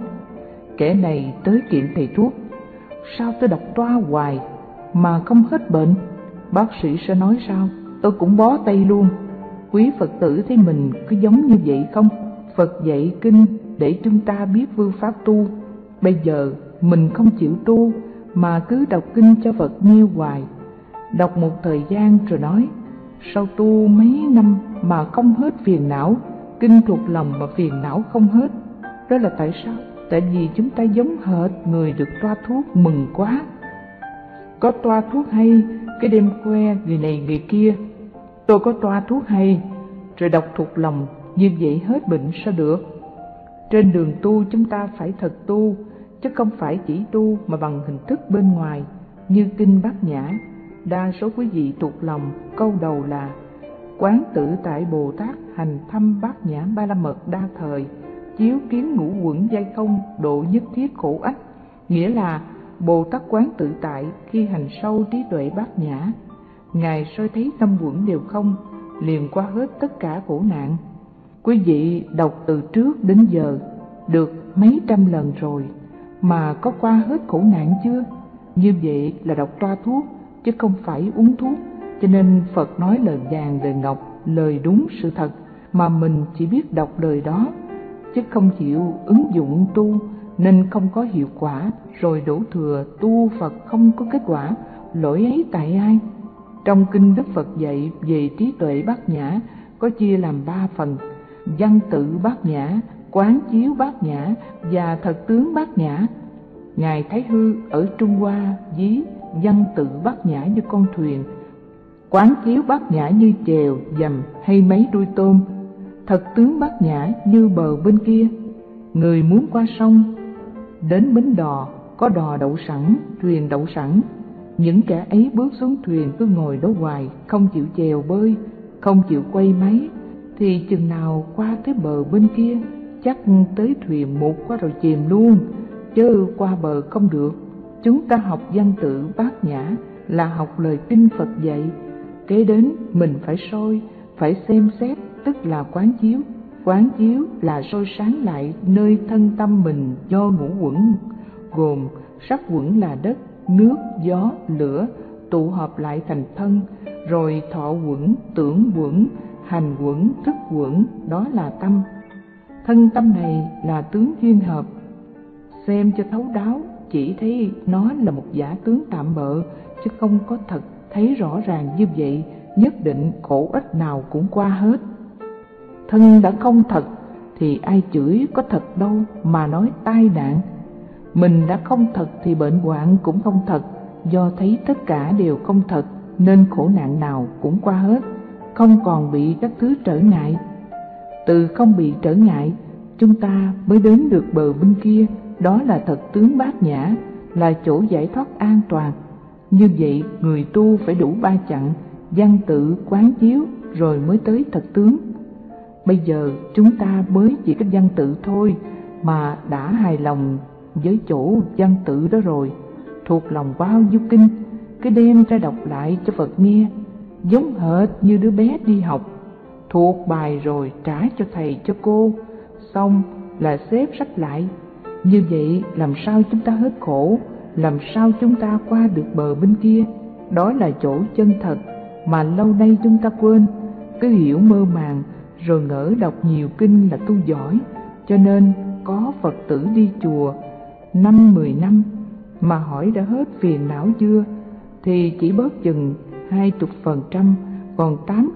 Kẻ này tới kiện thầy thuốc: sao tôi đọc toa hoài mà không hết bệnh? Bác sĩ sẽ nói sao? Tôi cũng bó tay luôn. Quý Phật tử thấy mình có giống như vậy không? Phật dạy kinh để chúng ta biết phương pháp tu. Bây giờ mình không chịu tu mà cứ đọc kinh cho Phật nghe hoài. Đọc một thời gian rồi nói: sao tu mấy năm mà không hết phiền não, kinh thuộc lòng mà phiền não không hết. Đó là tại sao? Tại vì chúng ta giống hệt người được toa thuốc mừng quá. Có toa thuốc hay, cái đêm khoe người này người kia: tôi có toa thuốc hay, rồi đọc thuộc lòng, như vậy hết bệnh sao được? Trên đường tu chúng ta phải thật tu, chứ không phải chỉ tu mà bằng hình thức bên ngoài. Như kinh Bát Nhã, đa số quý vị thuộc lòng câu đầu là: quán tự tại Bồ Tát hành thâm Bát Nhã Ba La Mật đa thời, chiếu kiến ngũ uẩn giai không, độ nhất thiết khổ ách. Nghĩa là Bồ Tát quán tự tại khi hành sâu trí tuệ Bát Nhã, Ngài soi thấy năm uẩn đều không, liền qua hết tất cả khổ nạn. Quý vị đọc từ trước đến giờ được mấy trăm lần rồi mà có qua hết khổ nạn chưa? Như vậy là đọc toa thuốc chứ không phải uống thuốc. Cho nên Phật nói lời vàng lời ngọc, lời đúng sự thật, mà mình chỉ biết đọc lời đó chứ không chịu ứng dụng tu, nên không có hiệu quả, rồi đổ thừa tu Phật không có kết quả. Lỗi ấy tại ai? Trong kinh Đức Phật dạy về trí tuệ Bát Nhã có chia làm 3 phần: văn tự Bát Nhã, quán chiếu Bát Nhã và thật tướng Bát Nhã. Ngài Thái Hư ở Trung Hoa ví văn tự Bát Nhã như con thuyền, quán chiếu Bát Nhã như chèo dầm hay mấy đuôi tôm, thật tướng Bát Nhã như bờ bên kia. Người muốn qua sông đến bến đò, có đò đậu sẵn, thuyền đậu sẵn. Những kẻ ấy bước xuống thuyền cứ ngồi đó hoài, không chịu chèo bơi, không chịu quay máy, thì chừng nào qua tới bờ bên kia, chắc tới thuyền một qua rồi chìm luôn, chứ qua bờ không được. Chúng ta học văn tự Bát Nhã là học lời kinh Phật dạy. Kế đến mình phải soi, phải xem xét, tức là quán chiếu. Quán chiếu là soi sáng lại nơi thân tâm mình do ngũ uẩn, gồm sắc uẩn là đất, nước, gió, lửa tụ hợp lại thành thân, rồi thọ uẩn, tưởng uẩn, hành uẩn, thức uẩn, đó là tâm. Thân tâm này là tướng duyên hợp. Xem cho thấu đáo chỉ thấy nó là một giả tướng tạm bợ, chứ không có thật thấy rõ ràng như vậy, nhất định khổ ích nào cũng qua hết. Thân đã không thật thì ai chửi có thật đâu mà nói tai nạn. Mình đã không thật thì bệnh hoạn cũng không thật, do thấy tất cả đều không thật nên khổ nạn nào cũng qua hết, không còn bị các thứ trở ngại. Từ không bị trở ngại, chúng ta mới đến được bờ bên kia, đó là thật tướng bát nhã, là chỗ giải thoát an toàn. Như vậy người tu phải đủ ba chặng, văn tự, quán chiếu rồi mới tới thật tướng. Bây giờ chúng ta mới chỉ có văn tự thôi mà đã hài lòng với chỗ văn tự đó rồi, thuộc lòng bao nhiêu kinh, cứ đem ra đọc lại cho Phật nghe, giống hệt như đứa bé đi học, thuộc bài rồi trả cho thầy cho cô, xong là xếp sách lại. Như vậy làm sao chúng ta hết khổ, làm sao chúng ta qua được bờ bên kia? Đó là chỗ chân thật mà lâu nay chúng ta quên, cứ hiểu mơ màng rồi ngỡ đọc nhiều kinh là tu giỏi. Cho nên có Phật tử đi chùa 5-10 năm mà hỏi đã hết phiền não chưa, thì chỉ bớt chừng 20%, còn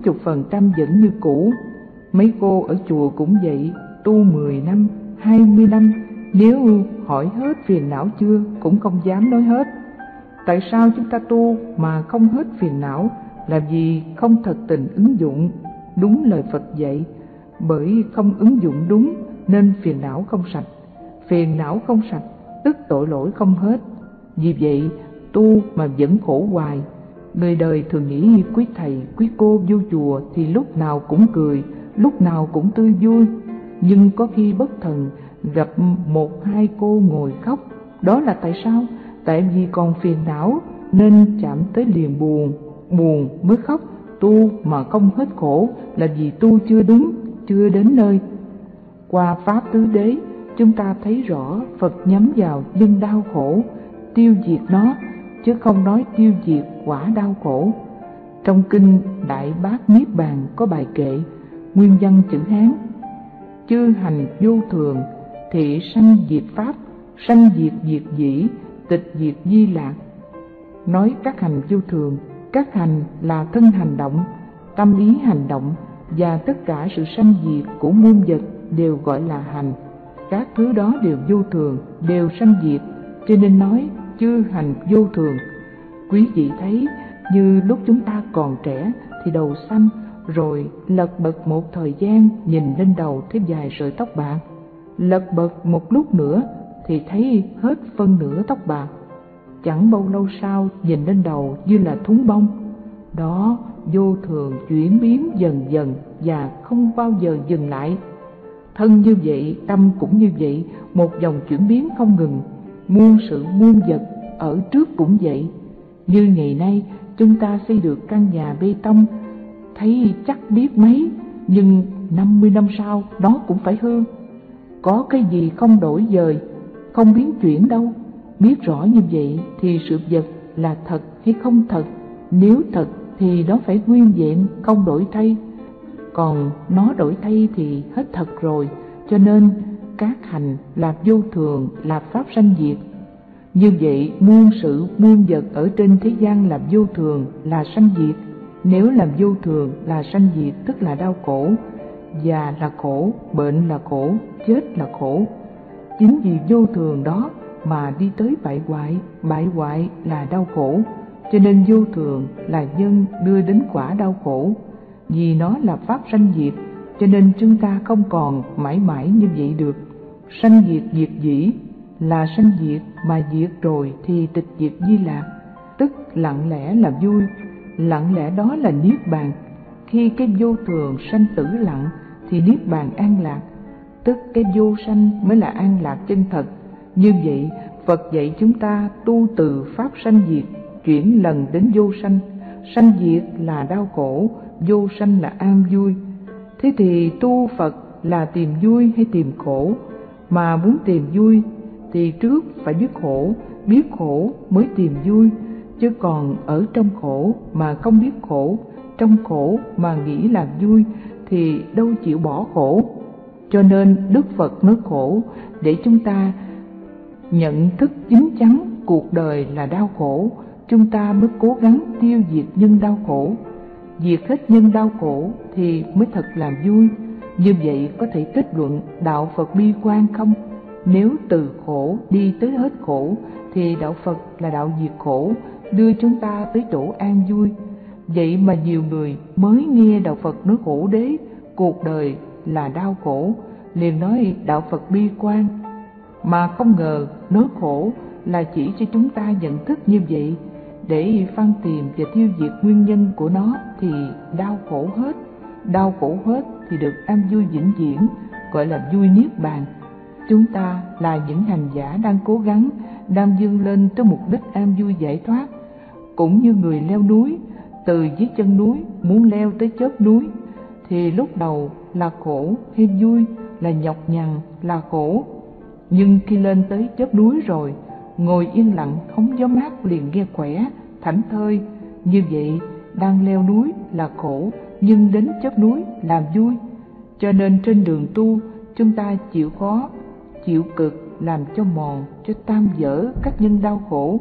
80% vẫn như cũ. Mấy cô ở chùa cũng vậy, tu 10 năm, 20 năm, nếu hỏi hết phiền não chưa cũng không dám nói hết. Tại sao chúng ta tu mà không hết phiền não? Là vì không thật tình ứng dụng đúng lời Phật dạy. Bởi không ứng dụng đúng nên phiền não không sạch. Phiền não không sạch tức tội lỗi không hết. Vì vậy tu mà vẫn khổ hoài. Người đời thường nghĩ quý thầy quý cô vô chùa thì lúc nào cũng cười, lúc nào cũng tươi vui, nhưng có khi bất thần gặp 1-2 cô ngồi khóc. Đó là tại sao? Tại vì còn phiền não nên chạm tới liền buồn, buồn mới khóc. Tu mà không hết khổ là vì tu chưa đúng, chưa đến nơi. Qua Pháp Tứ Đế, chúng ta thấy rõ Phật nhắm vào nhân đau khổ, tiêu diệt nó, chứ không nói tiêu diệt quả đau khổ. Trong kinh Đại Bát Niết Bàn có bài kệ, nguyên văn chữ Hán: chư hành vô thường, thị sanh diệt Pháp, sanh diệt diệt dĩ, tịch diệt di lạc. Nói các hành vô thường, các hành là thân hành động, tâm ý hành động, và tất cả sự sanh diệt của muôn vật đều gọi là hành. Các thứ đó đều vô thường, đều sanh diệt, cho nên nói chư hành vô thường. Quý vị thấy như lúc chúng ta còn trẻ thì đầu xanh, rồi lật bật một thời gian nhìn lên đầu thấy vài sợi tóc bạc, lật bật một lúc nữa thì thấy hết phân nửa tóc bạc. Chẳng bao lâu sau nhìn lên đầu như là thúng bông. Đó vô thường chuyển biến dần dần và không bao giờ dừng lại. Thân như vậy, tâm cũng như vậy, một dòng chuyển biến không ngừng. Muôn sự muôn vật ở trước cũng vậy. Như ngày nay chúng ta xây được căn nhà bê tông, thấy chắc biết mấy, nhưng 50 năm sau nó cũng phải hư. Có cái gì không đổi dời, không biến chuyển đâu. Biết rõ như vậy thì sự vật là thật hay không thật. Nếu thật thì nó phải nguyên vẹn, không đổi thay. Còn nó đổi thay thì hết thật rồi. Cho nên các hành là vô thường, là pháp sanh diệt. Như vậy muôn sự muôn vật ở trên thế gian là vô thường, là sanh diệt. Nếu làm vô thường là sanh diệt tức là đau khổ. Già là khổ, bệnh là khổ, chết là khổ. Chính vì vô thường đó mà đi tới bại hoại là đau khổ. Cho nên vô thường là nhân đưa đến quả đau khổ. Vì nó là pháp sanh diệt, cho nên chúng ta không còn mãi mãi như vậy được. Sanh diệt diệt dĩ là sanh diệt, mà diệt rồi thì tịch diệt di lạc, tức lặng lẽ là vui. Lặng lẽ đó là niết bàn. Khi cái vô thường sanh tử lặng thì niết bàn an lạc, tức cái vô sanh mới là an lạc chân thật. Như vậy Phật dạy chúng ta tu từ pháp sanh diệt chuyển lần đến vô sanh. Sanh diệt là đau khổ, vô sanh là an vui. Thế thì tu Phật là tìm vui hay tìm khổ? Mà muốn tìm vui thì trước phải biết khổ mới tìm vui. Chứ còn ở trong khổ mà không biết khổ, trong khổ mà nghĩ là vui thì đâu chịu bỏ khổ. Cho nên Đức Phật nói khổ để chúng ta nhận thức chín chắn cuộc đời là đau khổ, chúng ta mới cố gắng tiêu diệt nhân đau khổ. Diệt hết nhân đau khổ thì mới thật là vui. Như vậy có thể kết luận đạo Phật bi quan không? Nếu từ khổ đi tới hết khổ thì đạo Phật là đạo diệt khổ, đưa chúng ta tới chỗ an vui. Vậy mà nhiều người mới nghe đạo Phật nói khổ đế, cuộc đời là đau khổ, liền nói đạo Phật bi quan. Mà không ngờ nói khổ là chỉ cho chúng ta nhận thức như vậy, để phân tìm và tiêu diệt nguyên nhân của nó thì đau khổ hết. Đau khổ hết thì được an vui vĩnh viễn, gọi là vui niết bàn. Chúng ta là những hành giả đang cố gắng, đang vươn lên tới mục đích an vui giải thoát. Cũng như người leo núi, từ dưới chân núi muốn leo tới chóp núi, thì lúc đầu là khổ hay vui, là nhọc nhằn, là khổ. Nhưng khi lên tới chóp núi rồi, ngồi yên lặng hóng gió mát liền nghe khỏe, thảnh thơi. Như vậy, đang leo núi là khổ, nhưng đến chóp núi là vui. Cho nên trên đường tu, chúng ta chịu khó, chịu cực, làm cho mòn, cho tan vỡ các nhân đau khổ.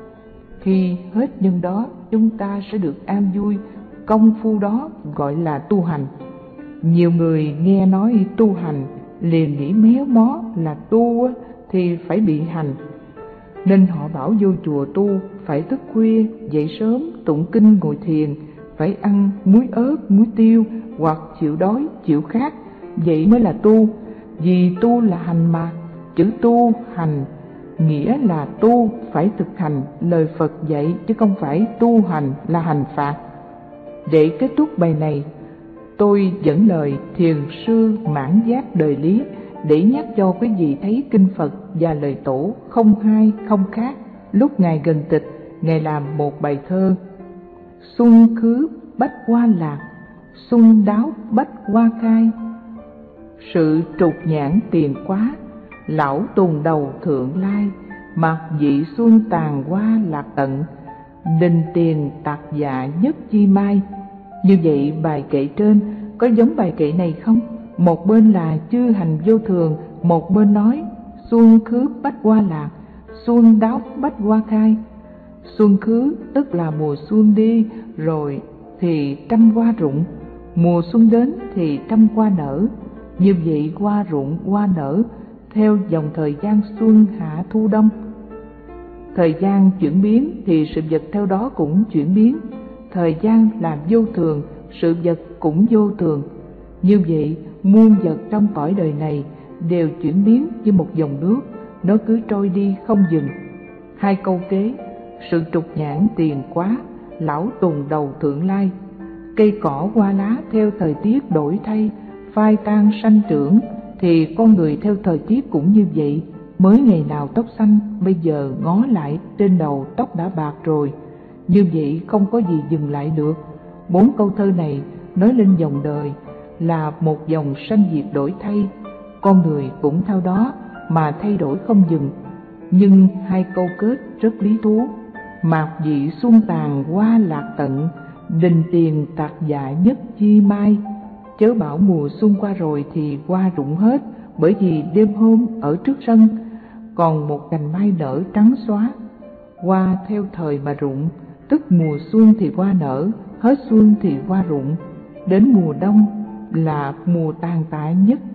Khi hết nhân đó, chúng ta sẽ được an vui. Công phu đó gọi là tu hành. Nhiều người nghe nói tu hành liền nghĩ méo mó là tu thì phải bị hành, nên họ bảo vô chùa tu phải thức khuya, dậy sớm, tụng kinh ngồi thiền, phải ăn muối ớt, muối tiêu, hoặc chịu đói, chịu khát, vậy mới là tu. Vì tu là hành mà, chữ tu hành nghĩa là tu phải thực hành lời Phật dạy, chứ không phải tu hành là hành phạt. Để kết thúc bài này, tôi dẫn lời thiền sư Mãn Giác Đời Lý để nhắc cho quý vị thấy kinh Phật và lời tổ không hai không khác. Lúc Ngài gần tịch, Ngài làm một bài thơ: xuân khứ bách hoa lạc, xuân đáo bách hoa khai, sự trục nhãn tiền quá, lão tùng đầu thượng lai, mặc dị xuân tàn hoa lạc tận, đình tiền tạc dạ nhất chi mai. Như vậy bài kệ trên có giống bài kệ này không? Một bên là chư hành vô thường, một bên nói xuân khứ bách hoa lạc, xuân đáo bách hoa khai. Xuân khứ tức là mùa xuân đi rồi thì trăm hoa rụng, mùa xuân đến thì trăm hoa nở. Như vậy hoa rụng hoa nở theo dòng thời gian xuân hạ thu đông. Thời gian chuyển biến thì sự vật theo đó cũng chuyển biến. Thời gian là vô thường, sự vật cũng vô thường. Như vậy muôn vật trong cõi đời này đều chuyển biến như một dòng nước, nó cứ trôi đi không dừng. Hai câu kế: sự trục nhãn tiền quá, lão tùng đầu thượng lai. Cây cỏ hoa lá theo thời tiết đổi thay, phai tan sanh trưởng, thì con người theo thời tiết cũng như vậy. Mới ngày nào tóc xanh, bây giờ ngó lại trên đầu tóc đã bạc rồi. Như vậy không có gì dừng lại được. 4 câu thơ này nói lên dòng đời là một dòng sanh diệt đổi thay, con người cũng theo đó mà thay đổi không dừng. Nhưng hai câu kết rất lý thú: mạc dị xuân tàn hoa lạc tận, đình tiền tạc dạ nhất chi mai. Chớ bảo mùa xuân qua rồi thì hoa rụng hết, bởi vì đêm hôm ở trước sân còn một cành mai nở trắng xóa. Hoa theo thời mà rụng, tức mùa xuân thì hoa nở, hết xuân thì hoa rụng. Đến mùa đông là mùa tàn tạ nhất